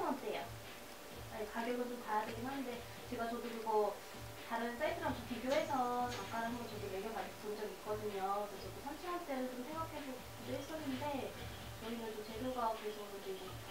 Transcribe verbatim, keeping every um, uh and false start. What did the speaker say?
원대예요. 가격은 좀 봐야 되긴 한데 제가 저도 그거 다른 사이트랑 좀 비교해서 잠깐 한번 저도 매겨본 적이 있거든요. 그래서 저도 삼천 원대를 좀 생각해보기도 했었는데 저희는 좀 재료가 그래서 이제